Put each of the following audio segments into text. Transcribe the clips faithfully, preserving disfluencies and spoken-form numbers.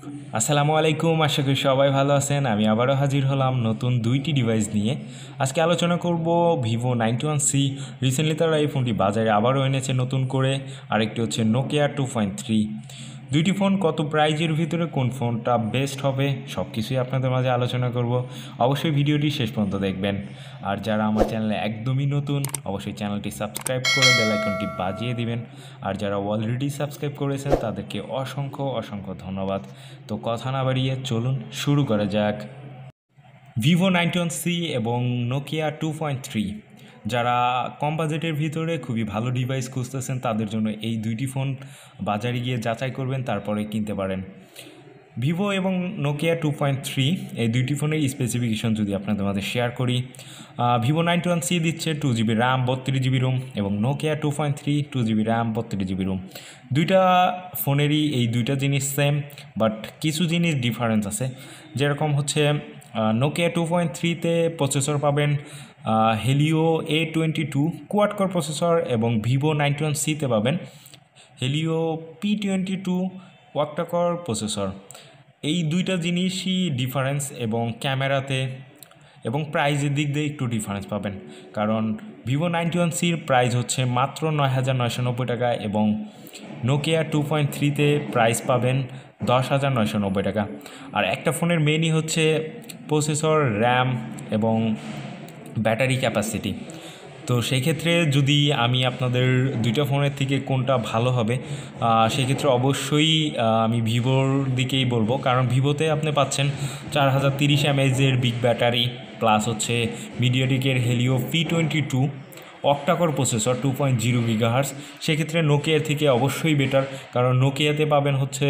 আসসালামু আলাইকুম, আশা করি সবাই ভালো আছেন। আমি আবারও হাজির হলাম নতুন দুইটি ডিভাইস নিয়ে। আজকে আলোচনা করব Vivo ninety one C. Recently তারা এই ফোনটি বাজারে আবারও এনেছে নতুন করে। আরেকটি হচ্ছে নোকিয়া টু পয়েন্ট থ্রি। দুইটি ফোন কত প্রাইজের ভিতরে কোন ফোনটা বেস্ট হবে সব কিছুই আপনাদের মাঝে আলোচনা করব। অবশ্যই ভিডিওটি শেষ পর্যন্ত দেখবেন। আর যারা আমার চ্যানেলে একদমই নতুন অবশ্যই চ্যানেলটি সাবস্ক্রাইব করে বেল আইকনটি বাজিয়ে দিবেন। আর যারা অলরেডি সাবস্ক্রাইব করেছেন তাদেরকে অসংখ্য অসংখ্য ধন্যবাদ। তো কথা না বাড়িয়ে চলুন শুরু করা যাক। ভিভো নাইনটি ওয়ান সি এবং নোকিয়া টু পয়েন্ট থ্রি, যারা কম বাজেটের ভিতরে খুবই ভালো ডিভাইস খুঁজতেছেন তাদের জন্য এই দুইটি ফোন বাজারে গিয়ে যাচাই করবেন, তারপরে কিনতে পারেন। ভিভো এবং নোকিয়া টু পয়েন্ট থ্রি এই দুইটি ফোনের স্পেসিফিকেশন যদি আপনাদের মধ্যে শেয়ার করি, ভিভো নাইনটি ওয়ান সি দিচ্ছে টু জিবি র্যাম বত্রিশ জিবি রোম এবং Nokia two point three two GB RAM বত্রিশ জিবি রোম। দুইটা ফোনেরই এই দুইটা জিনিস সেম, বাট কিছু জিনিস ডিফারেন্স আছে। যেরকম হচ্ছে নোকিয়া টু পয়েন্ট থ্রিতে প্রসেসর পাবেন Helio A twenty two quad core processor এবং ভিভো নাইনটি ওয়ান সিতে পাবেন Helio P twenty two octa-core processor. এই দুইটা জিনিসই ডিফারেন্স এবং ক্যামেরাতে এবং প্রাইজের দিক দিয়ে একটু ডিফারেন্স পাবেন, কারণ ভিভো নাইনটি ওয়ান সির প্রাইস হচ্ছে মাত্র নয় হাজার নয়শো নব্বই টাকা এবং নোকিয়া টু পয়েন্ট থ্রিতে প্রাইস পাবেন দশ হাজার নয়শো নব্বই টাকা। আর একটা ফোনের মেইনই হচ্ছে প্রসেসর, র্যাম এবং ব্যাটারি ক্যাপাসিটি। তো সেই ক্ষেত্রে যদি আমি আপনাদের দুইটা ফোনের থেকে কোনটা ভালো হবে সেক্ষেত্রে অবশ্যই আমি ভিভোর দিকেই বলবো, কারণ ভিভোতে আপনি পাচ্ছেন চার হাজার তিরিশ এমএএইচের বিগ ব্যাটারি, প্লাস হচ্ছে মিডিয়াটেকের Helio P twenty two octa-core processor two point zero gigahertz. সেক্ষেত্রে নোকিয়ার থেকে অবশ্যই বেটার, কারণ নোকিয়াতে পাবেন হচ্ছে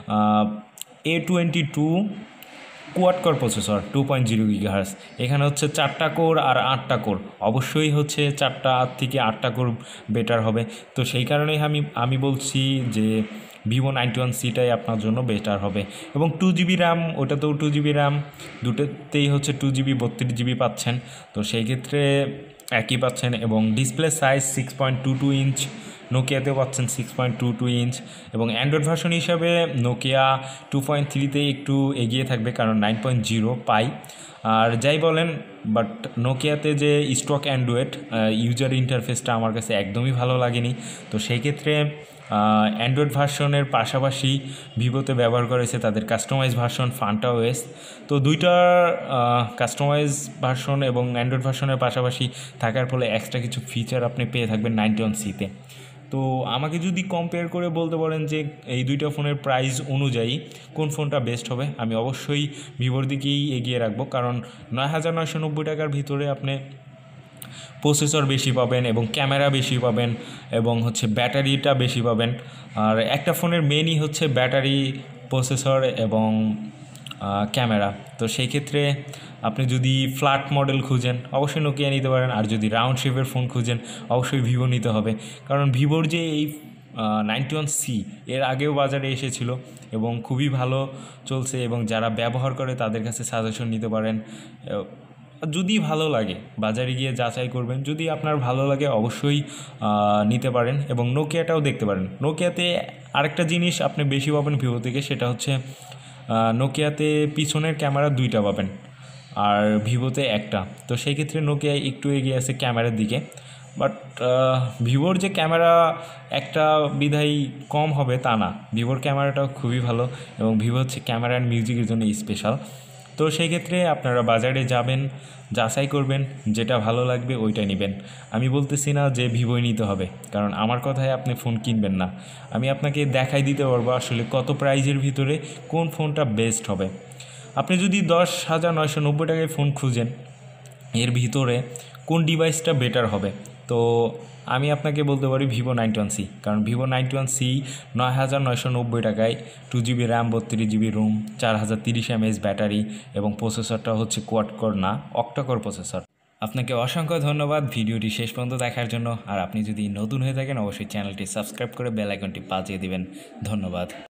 A twenty two quad core processor two point zero gigahertz. এখানে হচ্ছে চারটা কোর আর আটটা কোর, অবশ্যই হচ্ছে চারটা থেকে আটটা কোর বেটার হবে। তো সেই কারণেই আমি আমি বলছি যে ভিভো নাইনটি ওয়ান সিটাই আপনার জন্য বেটার হবে। এবং টু জিবি র্যাম, ওটাতেও টু জিবি র্যাম, দুটোতেই হচ্ছে টু জিবি বত্রিশ জিবি পাচ্ছেন। তো সেই ক্ষেত্রে একই পাচ্ছেন এবং display size six point two two inch, নোকিয়াতেও পাচ্ছেন six point two two inch. এবং অ্যান্ড্রয়েড ভার্সন হিসাবে নোকিয়া টু পয়েন্ট থ্রিতে একটু এগিয়ে থাকবে, কারণ নাইন পয়েন্ট জিরো পাই। আর যাই বলেন, বাট নোকিয়াতে যে স্টক অ্যান্ড্রয়েড ইউজার ইন্টারফেসটা আমার কাছে একদমই ভালো লাগেনি। তো সেই ক্ষেত্রে অ্যান্ড্রয়েড ভার্সনের পাশাপাশি ভিভোতে ব্যবহার করেছে তাদের কাস্টমাইজ ভার্সন ফান্টাউচ ওএস। তো দুইটার কাস্টমাইজ ভার্সন এবং অ্যান্ড্রয়েড ভার্সনের পাশাপাশি থাকার ফলে এক্সট্রা কিছু ফিচার আপনি পেয়ে থাকবেন নাইনটি ওয়ান সিতে। তো আমাকে যদি কম্পেয়ার করে বলতে পারেন যে এই দুইটা ফোনের প্রাইস অনুযায়ী কোন ফোনটা বেস্ট হবে, আমি অবশ্যই ভিভোর দিকেই এগিয়ে রাখবো, কারণ নয় হাজার নয়শো নব্বই টাকার ভিতরে আপনি প্রসেসর বেশি পাবেন এবং ক্যামেরা বেশি পাবেন এবং হচ্ছে ব্যাটারিটা বেশি পাবেন। আর একটা ফোনের মেনই হচ্ছে ব্যাটারি, প্রসেসর এবং ক্যামেরা। তো সেই ক্ষেত্রে আপনি যদি ফ্ল্যাট মডেল খুঁজেন অবশ্যই নোকিয়া নিতে পারেন, আর যদি রাউন্ড শেপের ফোন খুঁজেন অবশ্যই ভিভো নিতে হবে, কারণ ভিভোর যে এই নাইনটি ওয়ান সি এর আগেও বাজারে এসেছিল এবং খুবই ভালো চলছে এবং যারা ব্যবহার করে তাদের কাছে সাজেশন নিতে পারেন। যদি ভালো লাগে বাজারে গিয়ে যাচাই করবেন, যদি আপনার ভালো লাগে অবশ্যই নিতে পারেন এবং নোকিয়াটাও দেখতে পারেন। নোকিয়াতে আরেকটা জিনিস আপনি বেশি পাবেন ভিভো থেকে, সেটা হচ্ছে নোকিয়াতে পিছনের ক্যামেরা দুইটা পাবেন আর ভিভোতে একটা। তো সেই ক্ষেত্রে নোকিয়া একটু এগিয়ে আছে ক্যামেরার দিকে, বাট ভিভোর যে ক্যামেরা একটা বিধায় কম হবে তা না, ভিভোর ক্যামেরাটাও খুবই ভালো এবং ভিভো হচ্ছে ক্যামেরা অ্যান্ড মিউজিকের জন্য স্পেশাল। তো সেই ক্ষেত্রে আপনারা বাজারে যাবেন, যাচাই করবেন, যেটা ভালো লাগবে ওইটাই নেবেন। আমি বলতেছি না যে ভিভোই নিতে হবে, কারণ আমার কথায় আপনি ফোন কিনবেন না। আমি আপনাকে দেখাই দিতে পারবো আসলে কত প্রাইজের ভিতরে কোন ফোনটা বেস্ট হবে। আপনি যদি দশ হাজার নয়শো নব্বই টাকায় ফোন খুঁজেন, এর ভিতরে কোন ডিভাইসটা বেটার হবে, তো আমি আপনাকে বলতে পারি ভিভো নাইনটি ওয়ান সি, কারণ ভিভো নাইনটি ওয়ান সি নয় হাজার নয়শো নব্বই টাকায় টু জিবি র্যাম বত্রিশ জিবি রোম, চার হাজার তিরিশ এমএএইচ ব্যাটারি এবং প্রসেসরটা হচ্ছে কোয়াড কোর না octa-core প্রসেসর। আপনাকে অসংখ্য ধন্যবাদ ভিডিওটি শেষ পর্যন্ত দেখার জন্য। আর আপনি যদি নতুন হয়ে থাকেন অবশ্যই চ্যানেলটি সাবস্ক্রাইব করে বেল আইকনটি বাজিয়ে দিবেন। ধন্যবাদ।